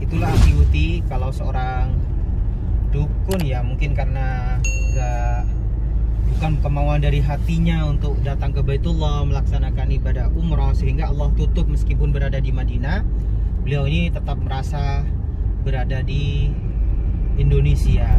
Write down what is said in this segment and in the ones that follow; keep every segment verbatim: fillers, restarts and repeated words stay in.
itulah akhi Huti, kalau seorang dukun ya mungkin karena gak, bukan kemauan dari hatinya untuk datang ke Baitullah melaksanakan ibadah umrah, sehingga Allah tutup meskipun berada di Madinah. Beliau ini tetap merasa berada di Indonesia.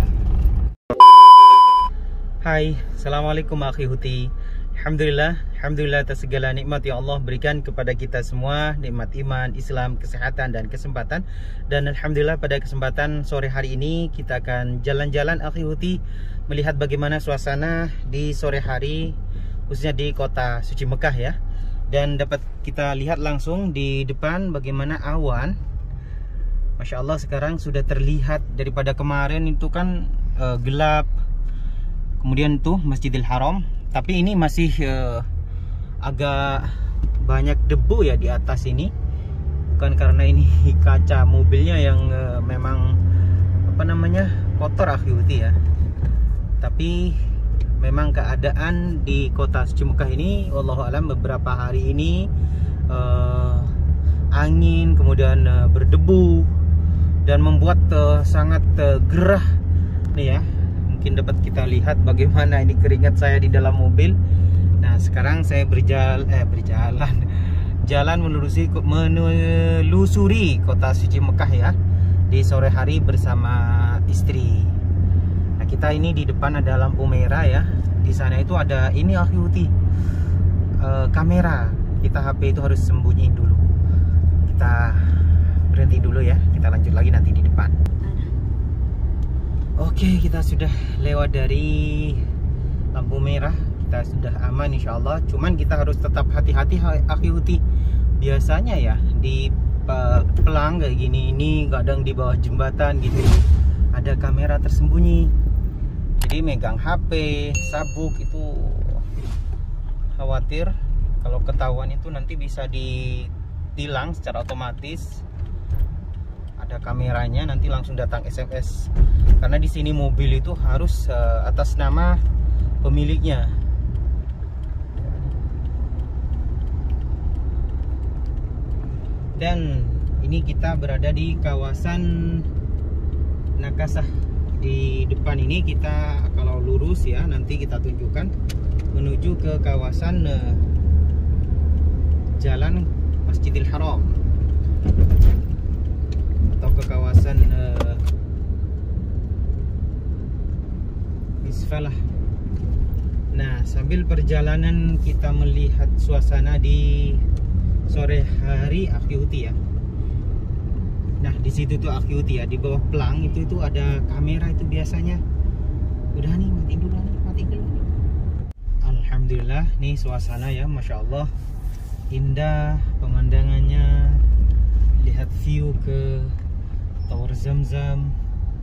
Hai, assalamualaikum akhi Huti. Alhamdulillah, Alhamdulillah atas segala nikmat yang Allah berikan kepada kita semua, nikmat iman, Islam, kesehatan, dan kesempatan. Dan Alhamdulillah pada kesempatan sore hari ini kita akan jalan-jalan akhi Huti, melihat bagaimana suasana di sore hari, khususnya di kota suci Mekah ya. Dan dapat kita lihat langsung di depan bagaimana awan, Masya Allah sekarang sudah terlihat. Daripada kemarin itu kan uh, gelap. Kemudian tuh Masjidil Haram, tapi ini masih uh, agak banyak debu ya di atas ini. Bukan karena ini kaca mobilnya yang uh, memang apa namanya kotor akhi Huti ya, tapi memang keadaan di kota suci Mekah ini wallahu alam beberapa hari ini uh, angin, kemudian uh, berdebu dan membuat uh, sangat uh, gerah nih ya. Mungkin dapat kita lihat bagaimana ini keringat saya di dalam mobil. Nah sekarang saya berjalan eh berjalan jalan menelusuri menelusuri kota suci Mekah ya di sore hari bersama istri. Nah kita ini di depan ada lampu merah ya. Di sana itu ada ini akhi Huti, e, kamera. Kita H P itu harus sembunyiin dulu. Kita berhenti dulu ya. Kita lanjut lagi nanti di depan. Oke, kita sudah lewat dari lampu merah, kita sudah aman insya Allah. Cuman kita harus tetap hati-hati akhi Huti. Biasanya ya di pelang kayak gini ini kadang di bawah jembatan gitu ada kamera tersembunyi. Jadi megang H P, sabuk itu khawatir kalau ketahuan itu nanti bisa ditilang secara otomatis. Ada kameranya, nanti langsung datang S M S. Karena di sini mobil itu harus uh, atas nama pemiliknya. Dan ini kita berada di kawasan Nakasah. Di depan ini kita kalau lurus ya, nanti kita tunjukkan menuju ke kawasan uh, Jalan Masjidil Haram atau ke kawasan uh, Isfalah. Nah, sambil perjalanan kita melihat suasana di sore hari akhi Huti ya. Nah, di situ tuh akhi Huti ya, di bawah pelang itu itu ada kamera itu biasanya. Udah nih, matiin dulu nih, matiin dulu nih. Alhamdulillah, nih suasana ya, Masya Allah. Indah pemandangannya. Lihat view ke Tower Zamzam.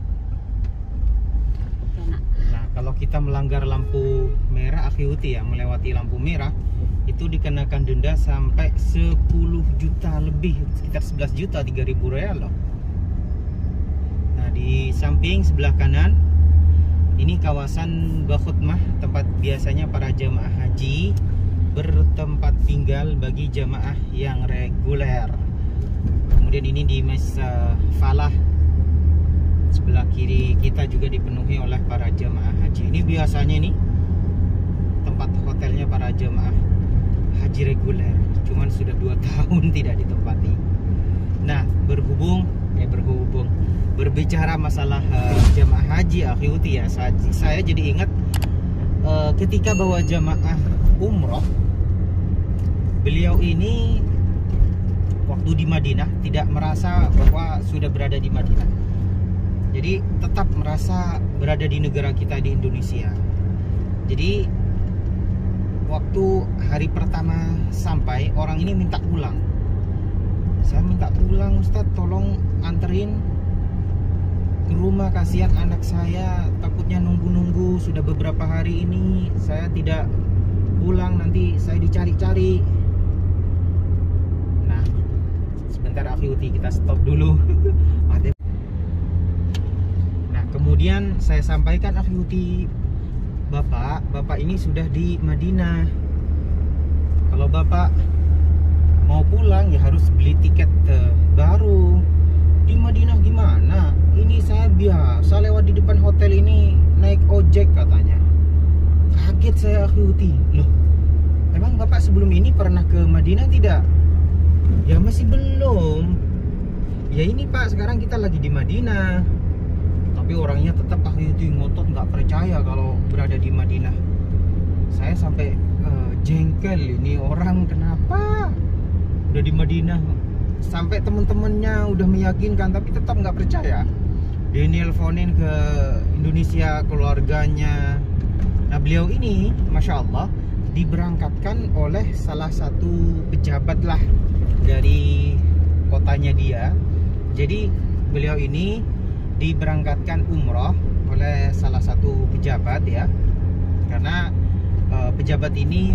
Nah, kalau kita melanggar lampu merah akhi Huti ya, melewati lampu merah itu dikenakan denda sampai sepuluh juta lebih, sekitar sebelas juta tiga ribu real loh. Nah, di samping sebelah kanan ini kawasan Bakhutmah, tempat biasanya para jamaah haji bertempat tinggal bagi jamaah yang reguler. Kemudian ini di Masa Falah, sebelah kiri kita juga dipenuhi oleh para jamaah haji. Ini biasanya nih tempat hotelnya para jamaah haji reguler. Cuman sudah dua tahun tidak ditempati. Nah, berhubung eh berhubung berbicara masalah uh, jamaah haji akhi Huti ya, saya, saya jadi ingat uh, ketika bawa jamaah umroh, beliau ini waktu di Madinah tidak merasa bahwa sudah berada di Madinah. Jadi tetap merasa berada di negara kita di Indonesia. Jadi waktu hari pertama sampai, orang ini minta pulang. Saya minta pulang, Ustadz, tolong anterin ke rumah, kasihan anak saya, takutnya nunggu-nunggu sudah beberapa hari ini. Saya tidak pulang, nanti saya dicari-cari. Nah, sebentar akhi Huti, kita stop dulu. Nah, kemudian saya sampaikan akhi Huti, Bapak, Bapak ini sudah di Madinah. Kalau Bapak mau pulang ya harus beli tiket uh, baru. Di Madinah ini saya biasa lewat di depan hotel ini naik ojek katanya. Kaget saya Akhi. Loh, emang Bapak sebelum ini pernah ke Madinah tidak? Ya masih belum. Ya ini Pak, sekarang kita lagi di Madinah. Tapi orangnya tetap Akhi ngotot, nggak percaya kalau berada di Madinah. Saya sampai uh, jengkel, ini orang kenapa udah di Madinah, sampai temen-temennya udah meyakinkan tapi tetap nggak percaya. Dia nelponin ke Indonesia keluarganya. Nah beliau ini Masya Allah diberangkatkan oleh salah satu pejabat lah dari kotanya dia. Jadi beliau ini diberangkatkan umroh oleh salah satu pejabat ya, karena uh, pejabat ini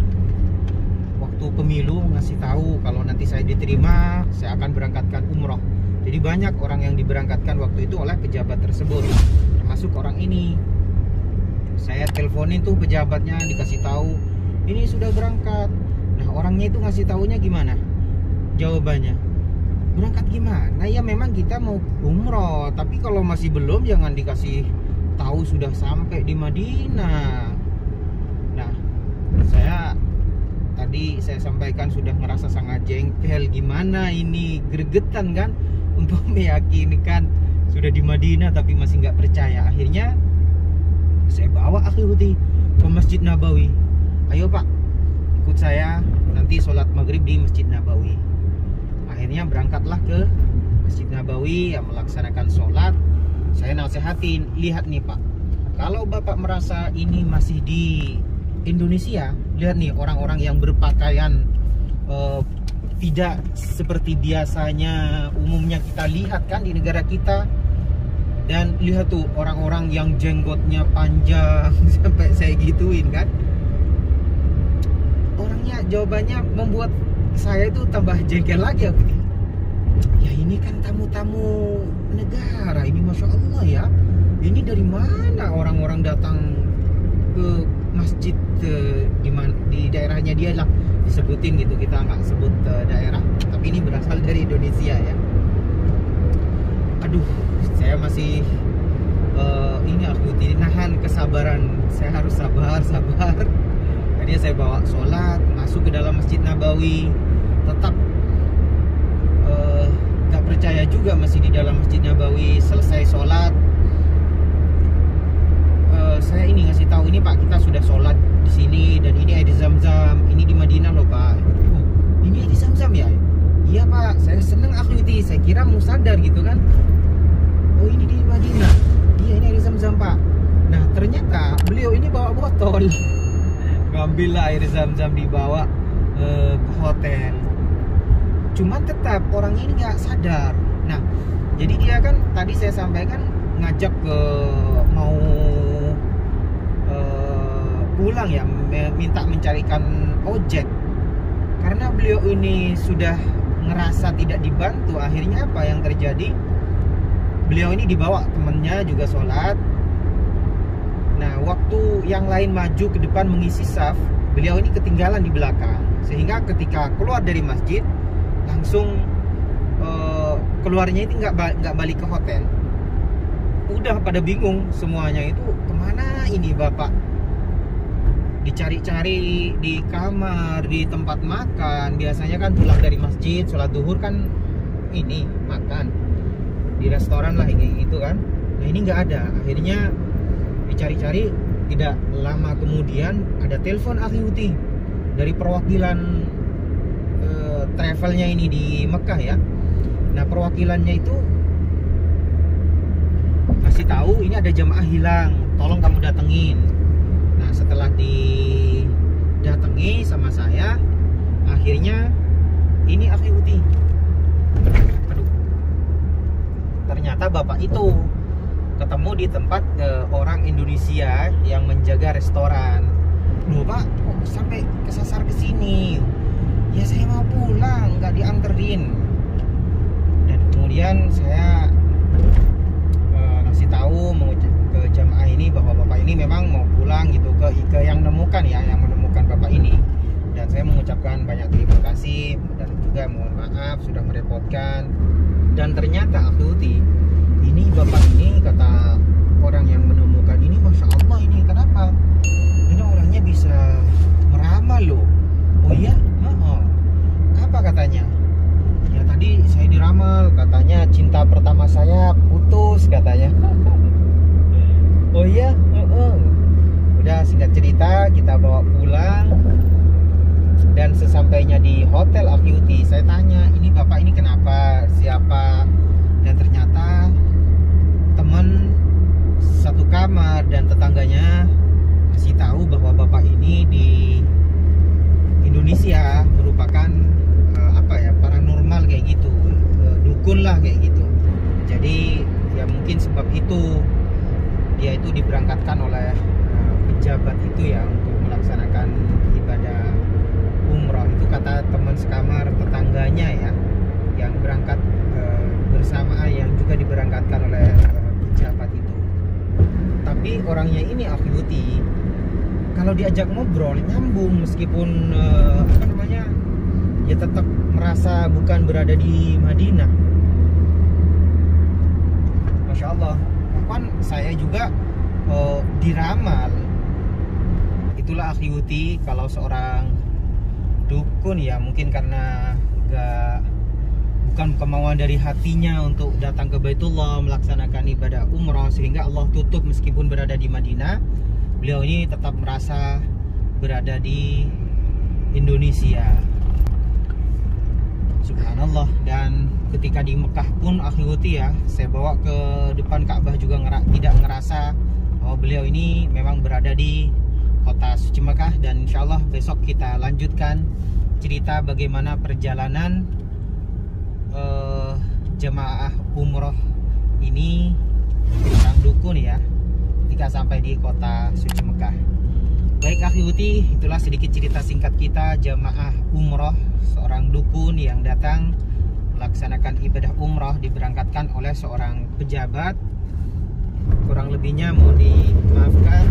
waktu pemilu ngasih tahu kalau nanti saya diterima saya akan berangkatkan umroh. Jadi banyak orang yang diberangkatkan waktu itu oleh pejabat tersebut, termasuk orang ini. Saya teleponin tuh pejabatnya, dikasih tahu ini sudah berangkat. Nah orangnya itu ngasih taunya gimana? Jawabannya, berangkat gimana? Ya memang kita mau umroh, tapi kalau masih belum jangan dikasih tahu sudah sampai di Madinah. Nah saya tadi saya sampaikan sudah merasa sangat jengkel, gimana ini, gregetan kan untuk meyakinkan sudah di Madinah tapi masih nggak percaya. Akhirnya saya bawa Akhi ke Masjid Nabawi. Ayo Pak, ikut saya nanti sholat maghrib di Masjid Nabawi. Akhirnya berangkatlah ke Masjid Nabawi yang melaksanakan sholat. Saya nasihatin, lihat nih Pak, kalau Bapak merasa ini masih di Indonesia, lihat nih orang-orang yang berpakaian uh, tidak seperti biasanya umumnya kita lihat kan di negara kita. Dan lihat tuh orang-orang yang jenggotnya panjang sampai saya gituin kan. Orangnya jawabannya membuat saya itu tambah jengkel lagi. Ya ini kan tamu-tamu negara ini, Masya Allah ya. Ini dari mana orang-orang datang ke masjid uh, di, di daerahnya dia lah, disebutin gitu, kita nggak sebut uh, daerah, tapi ini berasal dari Indonesia ya. Aduh, saya masih uh, ini aku nahan kesabaran, saya harus sabar sabar. Jadi saya bawa sholat, masuk ke dalam Masjid Nabawi, tetap uh, gak percaya juga masih di dalam Masjid Nabawi. Selesai sholat, uh, saya ini ngasih tahu, ini Pak kita sudah sholat di sini dan ini air Zam-Zam, ini di Madinah loh Pak. Oh, ini air Zam-Zam ya? Iya Pak, saya seneng Akhi, saya kira mau sadar gitu kan. Oh ini di Madinah, iya ini air Zam-Zam Pak. Nah ternyata beliau ini bawa botol, ngambil air Zam-Zam dibawa uh, ke hotel. Cuman tetap orang ini nggak sadar. Nah jadi dia kan tadi saya sampaikan ngajak ke mau uh, pulang ya, minta mencarikan ojek. Karena beliau ini sudah ngerasa tidak dibantu, akhirnya apa yang terjadi? Beliau ini dibawa temennya juga sholat. Nah waktu yang lain maju ke depan mengisi saf, beliau ini ketinggalan di belakang, sehingga ketika keluar dari masjid langsung uh, keluarnya itu nggak nggak balik ke hotel. Udah pada bingung semuanya, itu kemana ini bapak? Dicari-cari di kamar, di tempat makan. Biasanya kan pulang dari masjid sholat duhur kan ini makan di restoran lah kayak gitu kan. Nah ini nggak ada. Akhirnya dicari-cari, tidak lama kemudian ada telepon Akhi dari perwakilan eh, travelnya ini di Mekah ya. Nah perwakilannya itu ngasih tahu ini ada jamaah hilang, tolong kamu datengin. Nah setelah didatangi sama saya, akhirnya ini Akhi Uti, aduh, ternyata bapak itu ketemu di tempat uh, orang Indonesia yang menjaga restoran. Loh Pak, kok sampai kesasar ke sini? Ya saya mau pulang, nggak dianterin. Dan kemudian saya uh, ngasih tahu ke jamaah ini bahwa bapak ini memang mau pulang gitu, ke ke yang menemukan ya, yang menemukan bapak ini. Dan saya mengucapkan banyak terima kasih dan juga mohon maaf sudah merepotkan. Dan ternyata Akhi, ini bapak cinta pertama saya putus katanya. Oh iya, uh -uh. Udah singkat cerita kita bawa pulang. Dan sesampainya di hotel Akyuti, saya tanya, ini bapak ini kenapa, siapa? Dan ternyata teman satu kamar dan tetangganya kasih tahu bahwa bapak ini di Indonesia merupakan uh, apa ya, paranormal kayak gitu, uh, dukun lah kayak gitu. Jadi ya mungkin sebab itu dia itu diberangkatkan oleh uh, pejabat itu ya untuk melaksanakan ibadah umroh. Itu kata teman sekamar tetangganya ya, yang berangkat uh, bersamaan, yang juga diberangkatkan oleh uh, pejabat itu. Tapi orangnya ini Akyuti, kalau diajak ngobrol nyambung, meskipun uh, apa namanya, ya tetap merasa bukan berada di Madinah. Masya Allah. Bahkan saya juga uh, diramal. Itulah Akyuti, kalau seorang dukun ya mungkin karena gak, bukan kemauan dari hatinya untuk datang ke Baitullah melaksanakan ibadah umrah, sehingga Allah tutup meskipun berada di Madinah. Beliau ini tetap merasa berada di Indonesia. Subhanallah. Dan ketika di Mekah pun Akyuti ya, saya bawa ke depan Ka'bah juga ngera tidak ngerasa bahwa beliau ini memang berada di kota suci Mekah. Dan insya Allah besok kita lanjutkan cerita bagaimana perjalanan uh, jemaah umroh ini, orang dukun ya, ketika sampai di kota suci Mekah. Baik Akyuti, itulah sedikit cerita singkat kita jemaah umroh, seorang dukun yang datang melaksanakan ibadah umroh diberangkatkan oleh seorang pejabat. Kurang lebihnya mohon dimaafkan.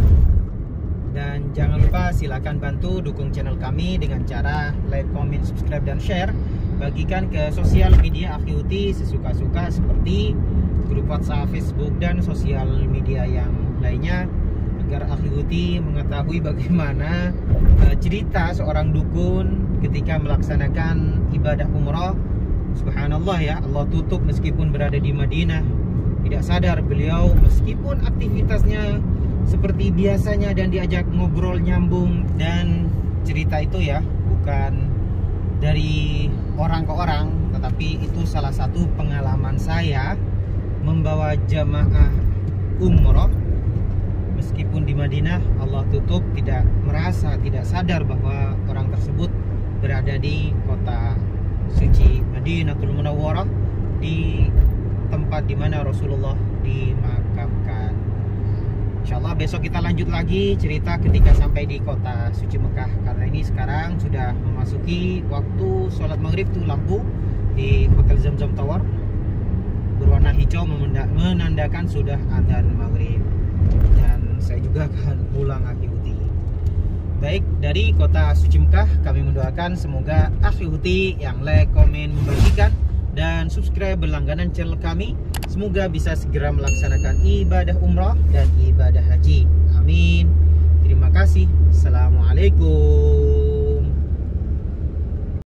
Dan jangan lupa silakan bantu dukung channel kami dengan cara like, comment, subscribe, dan share. Bagikan ke sosial media Akyuti sesuka-suka seperti grup WhatsApp, Facebook, dan sosial media yang lainnya, agar Akyuti mengetahui bagaimana uh, cerita seorang dukun ketika melaksanakan ibadah umroh. Subhanallah ya, Allah tutup meskipun berada di Madinah. Tidak sadar beliau meskipun aktivitasnya seperti biasanya dan diajak ngobrol nyambung, dan cerita itu ya bukan dari orang ke orang, tetapi itu salah satu pengalaman saya membawa jamaah umroh meskipun di Madinah. Allah tutup, tidak merasa, tidak sadar bahwa orang tersebut berada di kota suci Madinatul Munawwarah, di tempat dimana Rasulullah dimakamkan. Insyaallah besok kita lanjut lagi cerita ketika sampai di kota suci Mekah. Karena ini sekarang sudah memasuki waktu sholat maghrib, tuh lampu di Hotel Zamzam Tower berwarna hijau menandakan sudah adzan maghrib. Dan saya juga akan pulang Akyuti. Baik, dari kota suci Mekah kami mendoakan semoga Akyuti yang like, komen, membagikan, dan subscribe berlangganan channel kami, semoga bisa segera melaksanakan ibadah umrah dan ibadah haji. Amin. Terima kasih. Assalamualaikum.